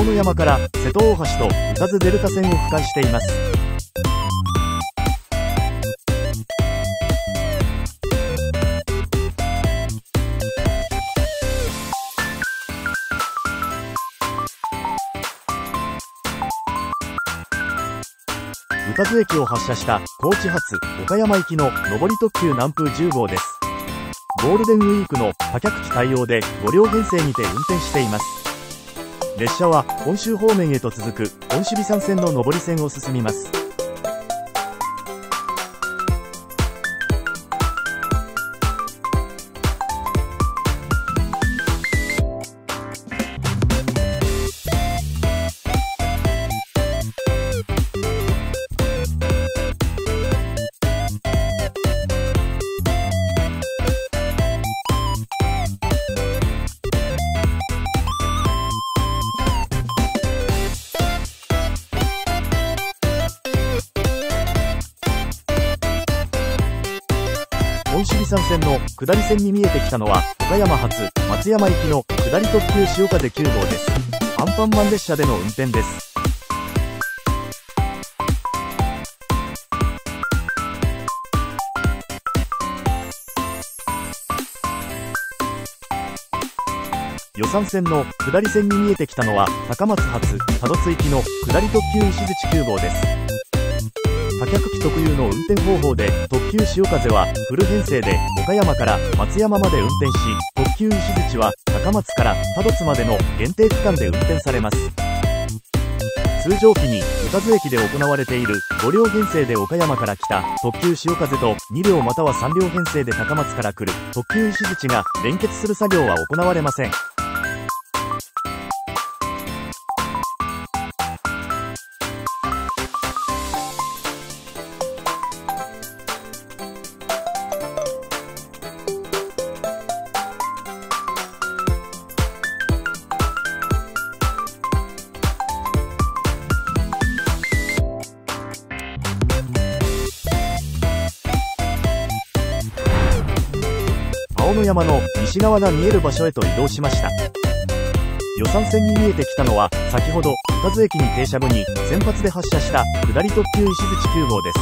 野山から瀬戸大橋と宇多津デルタ線を俯瞰しています。宇多津駅を発車した高知発岡山行きの上り特急南風10号です。ゴールデンウィークの貨客機対応で5両編成にて運転しています。列車は本州方面へと続く本首尾山線の上り線を進みます。本首尾山線の下り線に見えてきたのは岡山発松山行きの下り特急潮風9号です。アンパンマン列車での運転です。予讃線の下り線に見えてきたのは高松発多度津行きの下り特急石鎚9号です。貨客機特有の運転方法で特急潮風はフル編成で岡山から松山まで運転し、特急石鎚は高松から多度津までの限定区間で運転されます。通常期に宇多津駅で行われている5両編成で岡山から来た特急潮風と2両または3両編成で高松から来る特急石鎚が連結する作業は行われません。青野山の西側が見える場所へと移動しました。予讃線に見えてきたのは先ほど宇多津駅に停車後に先発で発車した下り特急石鎚9号です。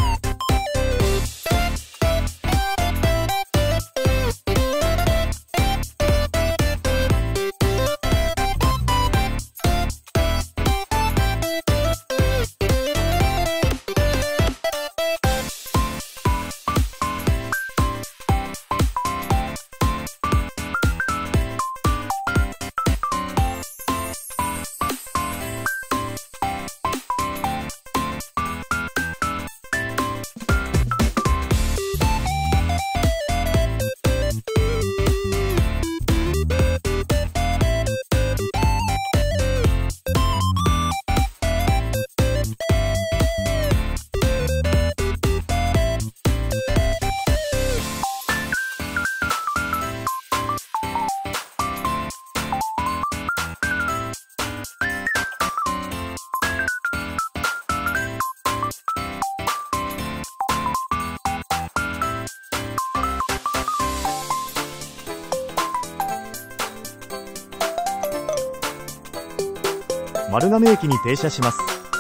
丸亀駅に停車します。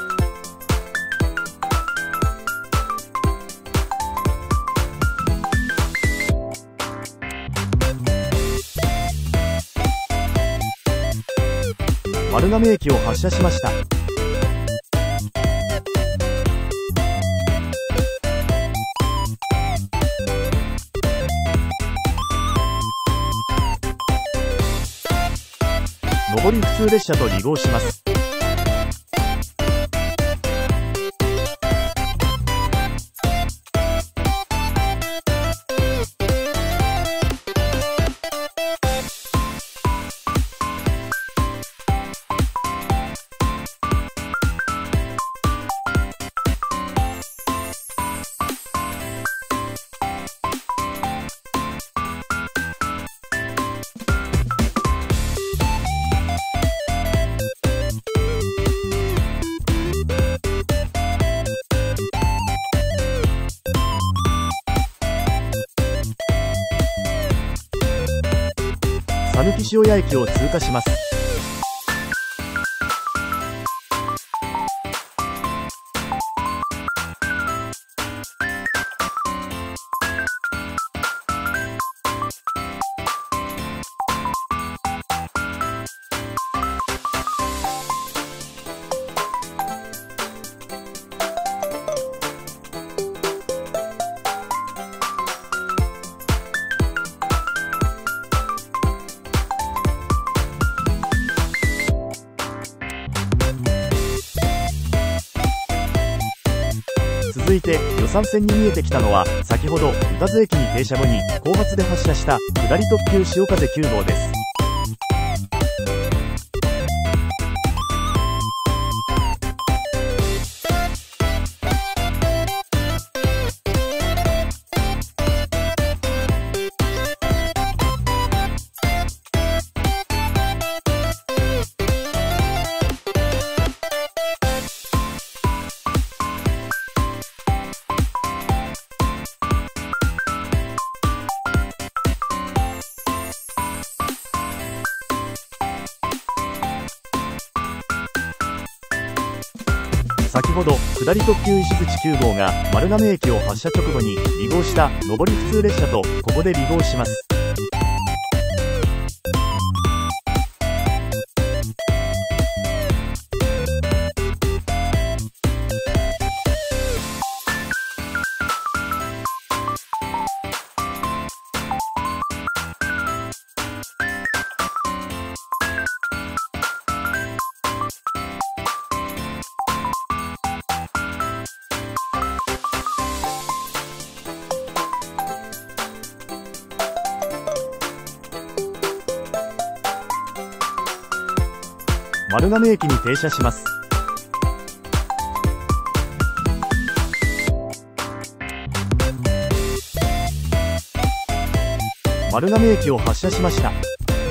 丸亀駅を発車しました。上り普通列車と離合します。讃岐塩谷駅を通過します。 続いて予讃線に見えてきたのは、先ほど宇多津駅に停車後に後発で発車した下り特急しおかぜ9号です。先ほど下り特急石鎚9号が丸亀駅を発車直後に離合した上り普通列車とここで離合します。丸亀駅に停車します。丸亀駅を発車しました。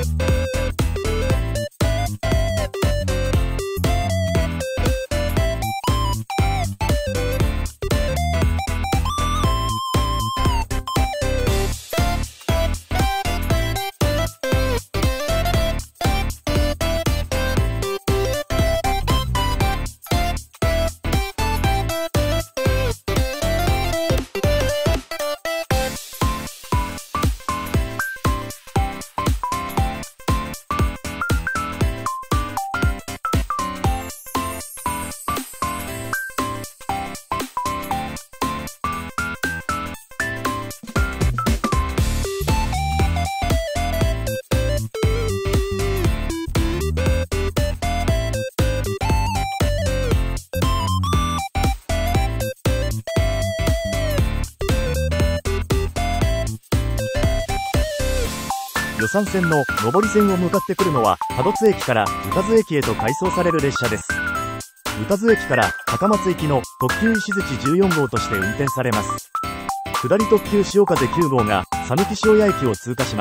予讃線の上り線を向かってくるのは多度津駅から宇多津駅へと改装される列車です。宇多津駅から高松行きの特急石鎚14号として運転されます。下り特急しおかぜ9号が讃岐塩谷駅を通過します。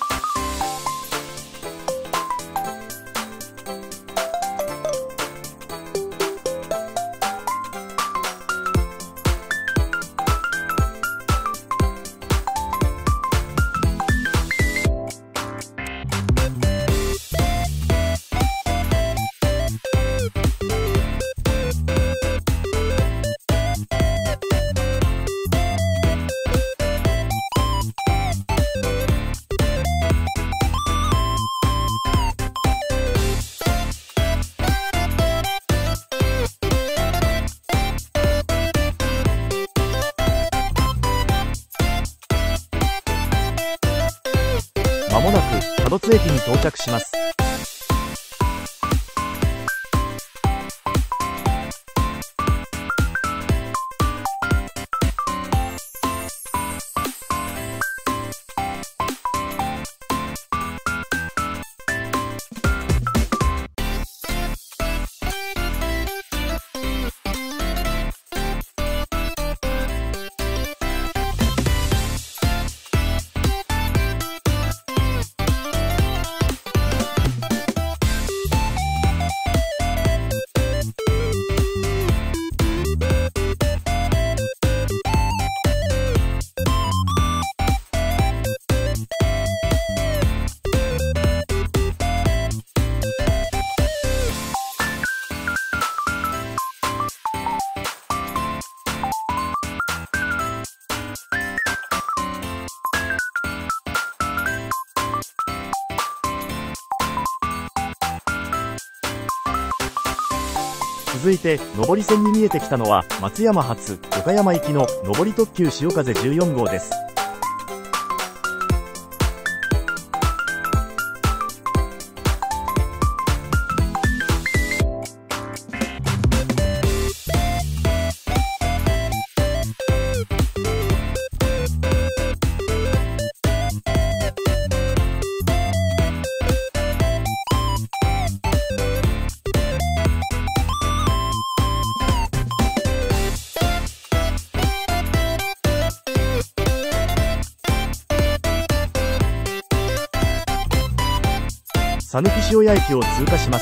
まもなく多度津駅に到着します。続いて上り線に見えてきたのは松山発岡山行きの上り特急しおかぜ14号です。 讃岐塩谷駅を通過します。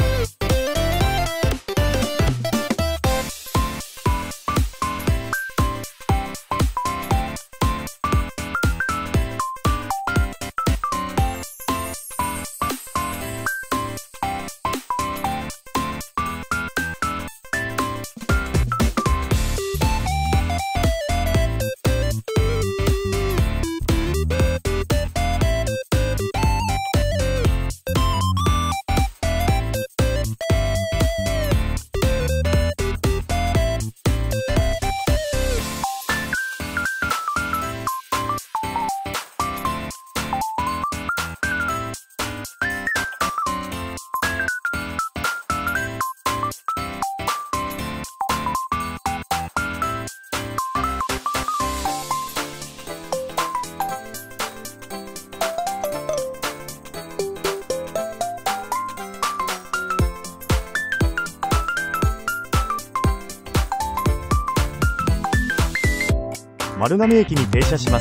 丸亀駅に停車します。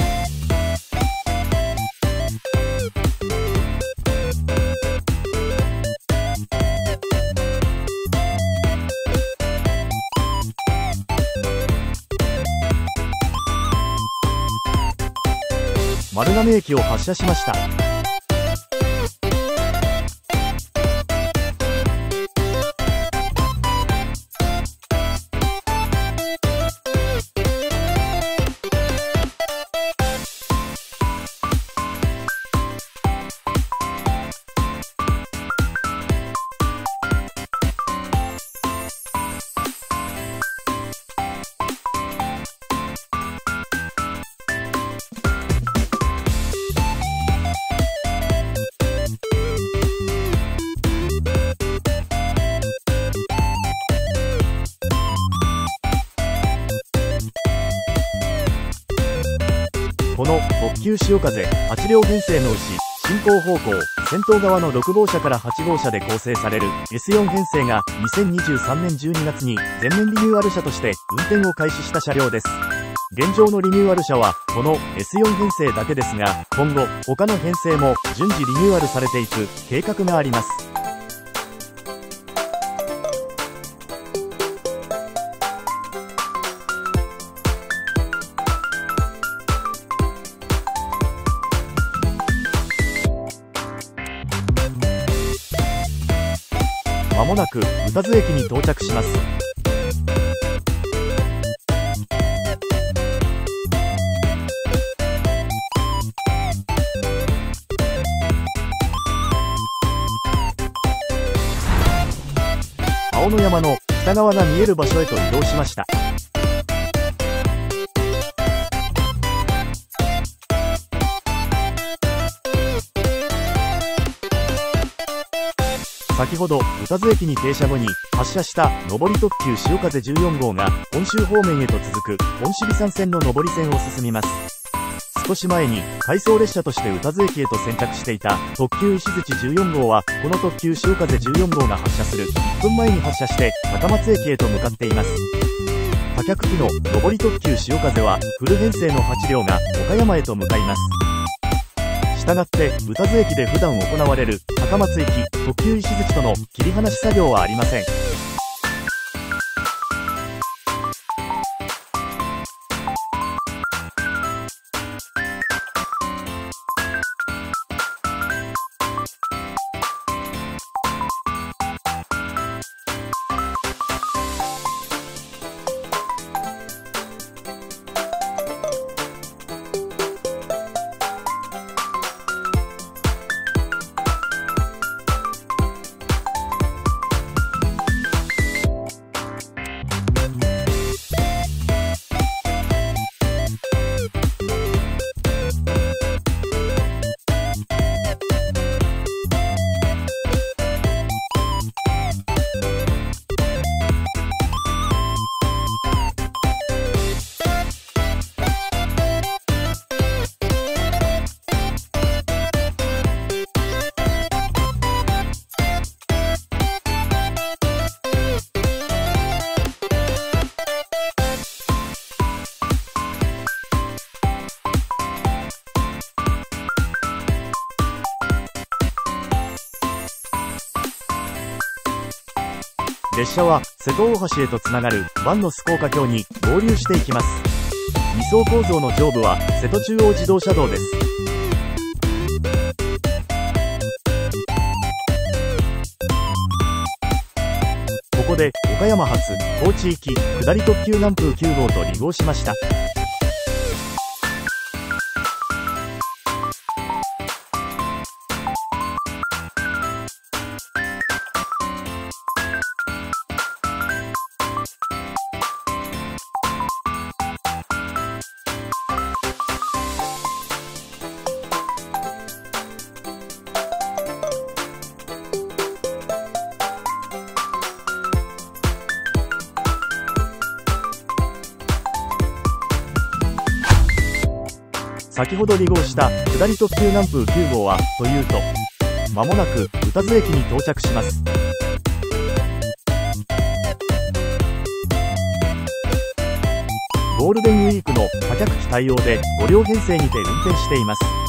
丸亀駅を発車しました。この特急しおかぜ8両編成のうち、進行方向先頭側の6号車から8号車で構成される S4 編成が2023年12月に全面リニューアル車として運転を開始した車両です。現状のリニューアル車はこの S4 編成だけですが、今後他の編成も順次リニューアルされていく計画があります。まもなく宇多津駅に到着します。青野山の北側が見える場所へと移動しました。先ほど宇多津駅に停車後に発車した上り特急しおかぜ14号が本州方面へと続く本尻山線の上り線を進みます。少し前に回送列車として宇多津駅へと先着していた特急石鎚14号は、この特急しおかぜ14号が発車する1分前に発車して高松駅へと向かっています。多脚機の上り特急しおかぜはフル編成の8両が岡山へと向かいます。したがって宇多津駅で普段行われる高松駅特急石鎚との切り離し作業はありません。 列車は瀬戸大橋へとつながる万の須高架橋に合流していきます。2層構造の上部は瀬戸中央自動車道です。ここで岡山発高知行き下り特急南風9号と離合しました。先ほど離合した下り特急南風9号はというと、間もなく宇多津駅に到着します。ゴールデンウィークの貨客機対応で5両編成にて運転しています。